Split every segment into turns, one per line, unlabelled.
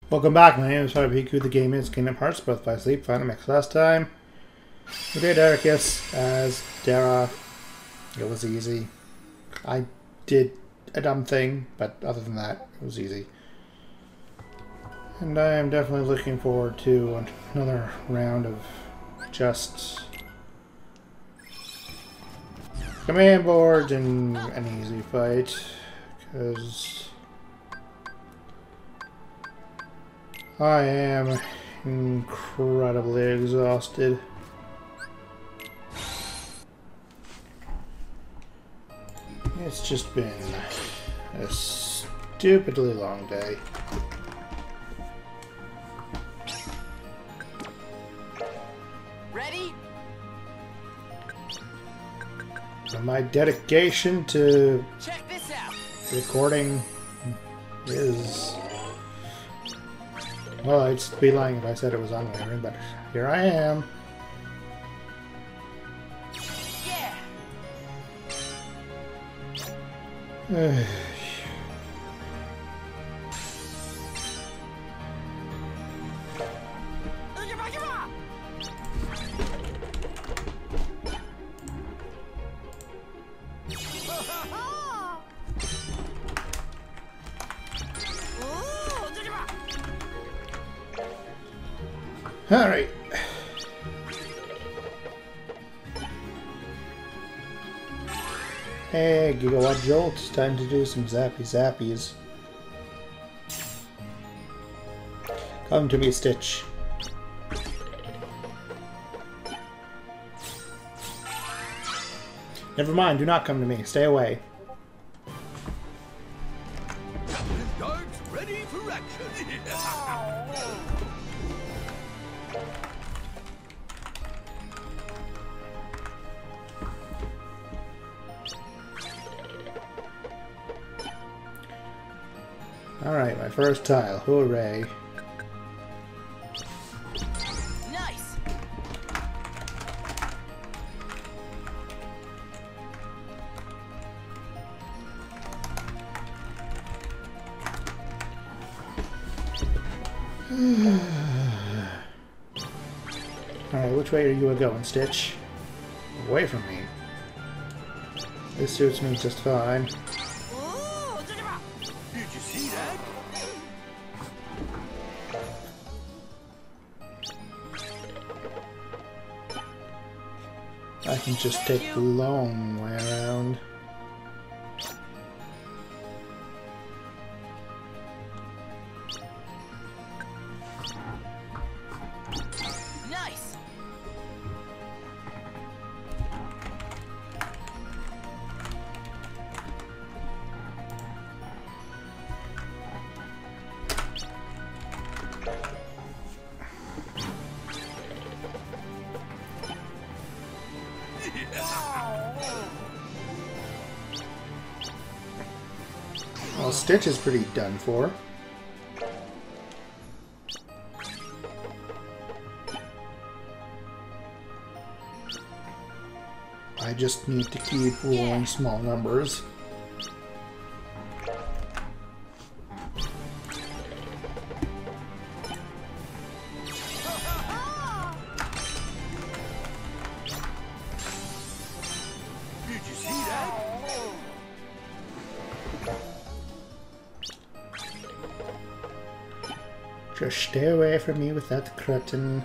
Welcome back, my name is Piku. The game is Kingdom Hearts, Birth by Sleep, Final Mix. Last time, we did Ericus as Dara. It was easy. I did a dumb thing, but other than that, it was easy. And I am definitely looking forward to another round of just command boards and an easy fight, because I am incredibly exhausted. It's just been a stupidly long day.
Ready?
And my dedication to
Check this out.
recording is... well, I'd be lying if I said it was unwavering, but here I am.
Yeah.
Alright. Hey, Gigawatt Jolt, it's time to do some zappy zappies. Come to me, Stitch. Never mind, do not come to me. Stay away.
Guards ready for action.
Alright, my first tile. Hooray.
Nice.
Alright, which way are you going, Stitch? Away from me. This suits me just fine.
Did you see that?
I can just take the long way around.
Nice.
Well, Stitch is pretty done for. I just need to keep rolling small numbers.
Did you see that?
Just stay away from me with that cretin.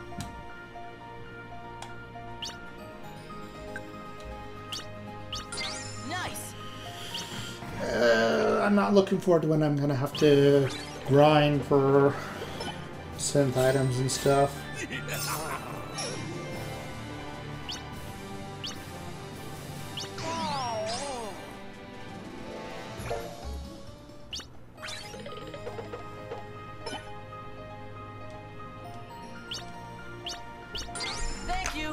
Nice.
I'm not looking forward to when I'm gonna have to grind for synth items and stuff.
Thank you.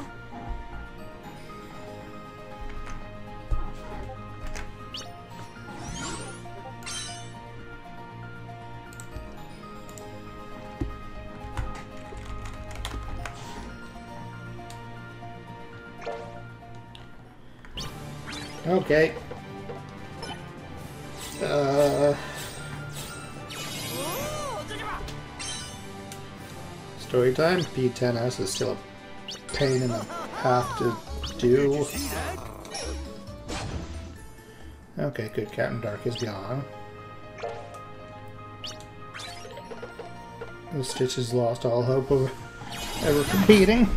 Okay. Story time. B10S is still a pain in the path to do.
See that?
Okay, good. Captain Dark is gone. The Stitch has lost all hope of ever competing.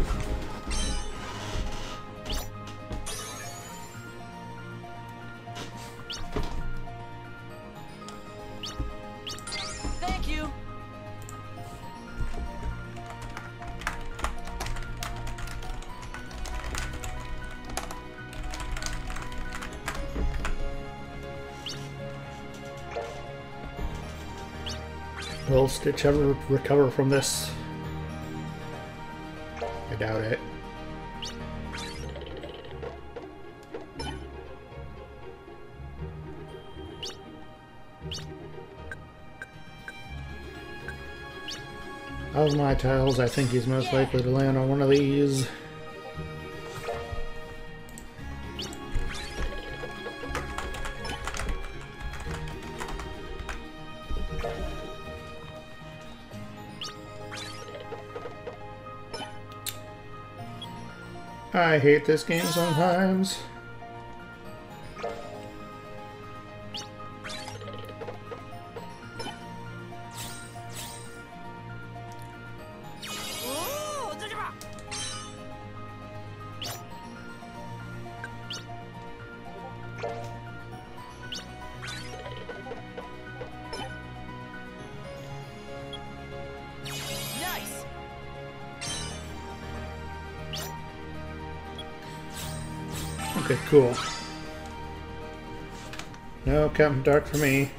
Thank you.
Will Stitch ever recover from this? I doubt it. Of my tiles, I think he's most likely to land on one of these. I hate this game sometimes.
Nice.
Okay, cool. No Captain Dark for me.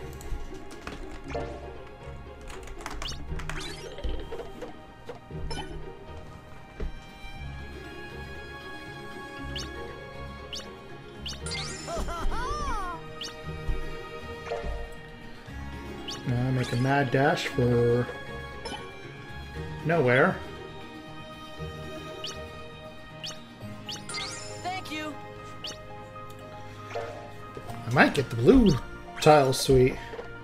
Now I make a mad dash for nowhere.
Thank you.
I might get the blue tile suite.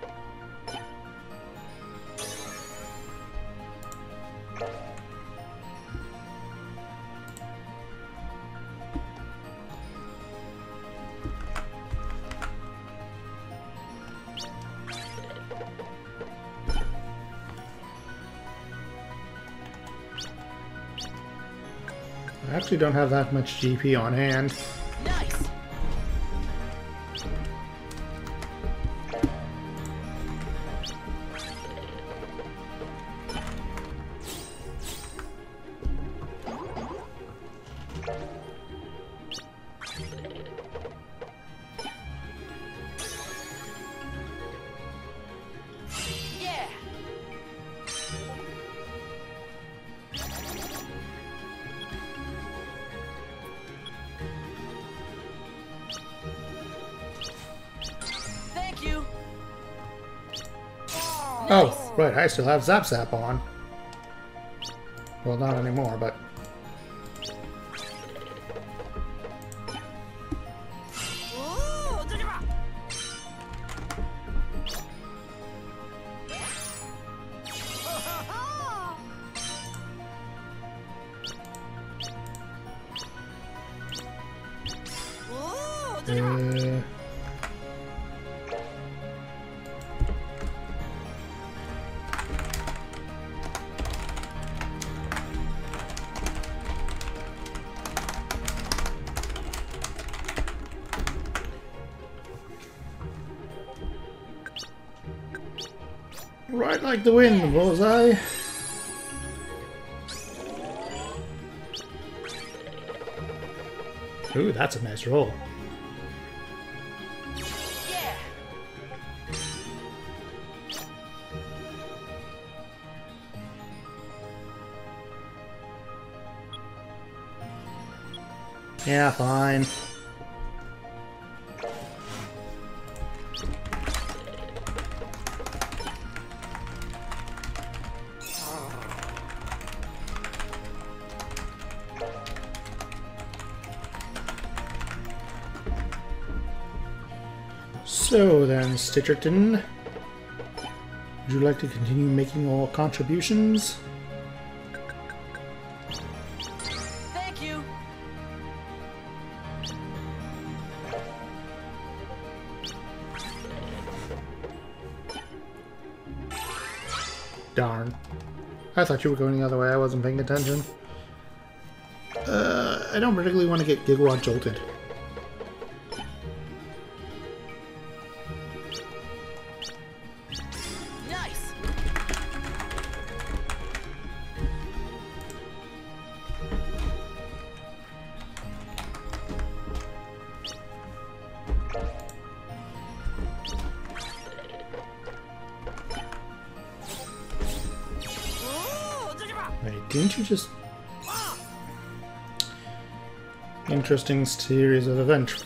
I actually don't have that much GP on hand.
Nice. Yeah. Thank you.
Oh, right, I still have Zap Zap on. Well, not anymore, but... Right like the wind, bullseye. Ooh, that's a nice roll.
Yeah.
Yeah, fine. So then, Stitcherton, would you like to continue making all contributions? Darn. I thought you were going the other way. I wasn't paying attention. I don't particularly want to get Gigawatt jolted.
Nice.
Wait, didn't you just... Interesting series of events.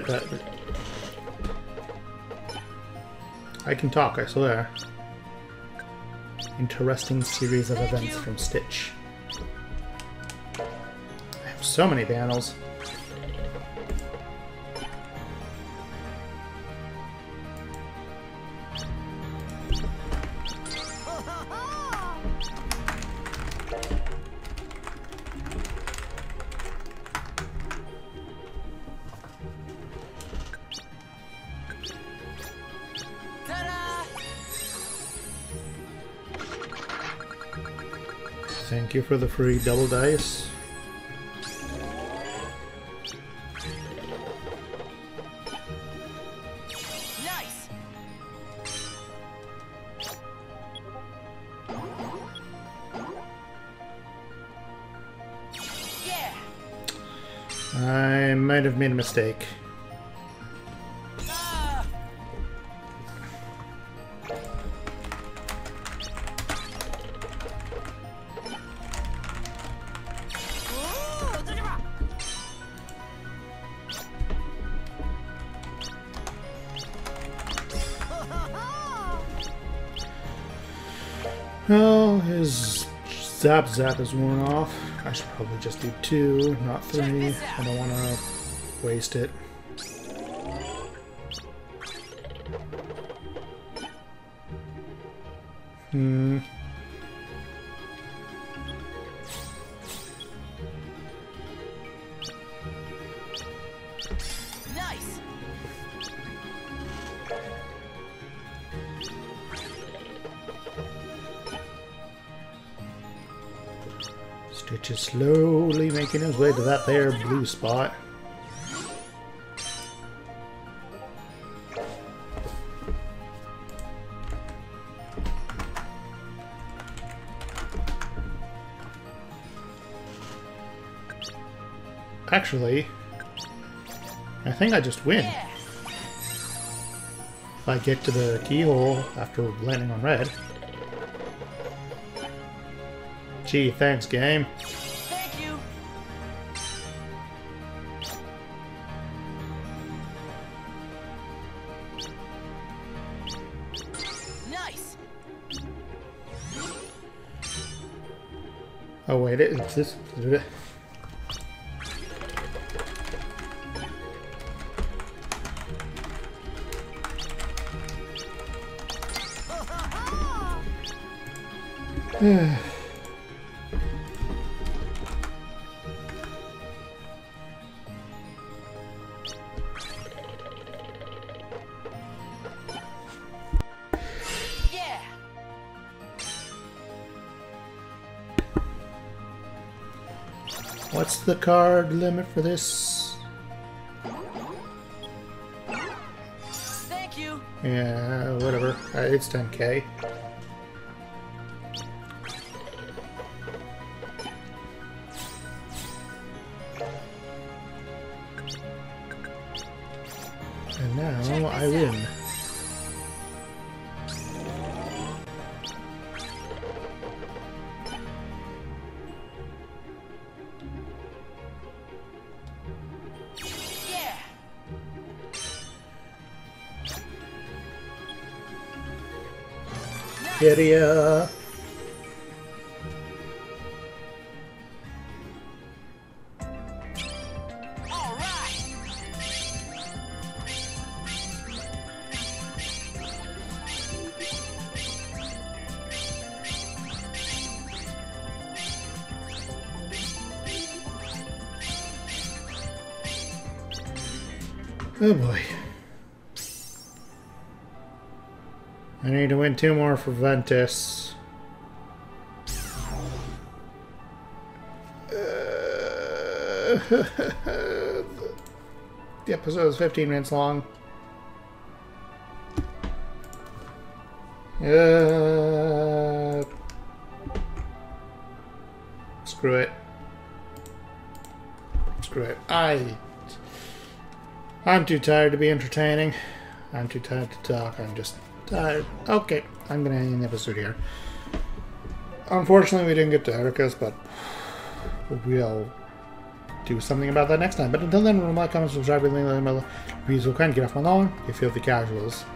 I can talk, I swear. Interesting series of events from Stitch. I have so many panels. Thank you for the free double dice.
Nice. Yeah.
I might have made a mistake. Oh, his zap is worn off. I should probably just do 2, not 3. I don't want to waste it.
Nice.
Stitch is slowly making his way to that there blue spot. Actually, I think I just win.
Yeah.
If I get to the keyhole after landing on red. Gee, thanks, game.
Thank you. Nice.
Oh wait, it's this.
Yeah.
What's the card limit for this?
Thank you.
Yeah, whatever. It's 10k. And now I win.
Yeah.
Giddy-up.
All right.
Oh boy. I need to win 2 more for Ventus. The episode is 15 minutes long. Screw it. Screw it. I'm too tired to be entertaining. I'm too tired to talk. I'm just tired. Okay, I'm gonna end the episode here. Unfortunately, we didn't get to Ericus, but we'll do something about that next time. But until then, remember, like, comment, subscribe, please will kind of get off my lawn, you filthy casuals.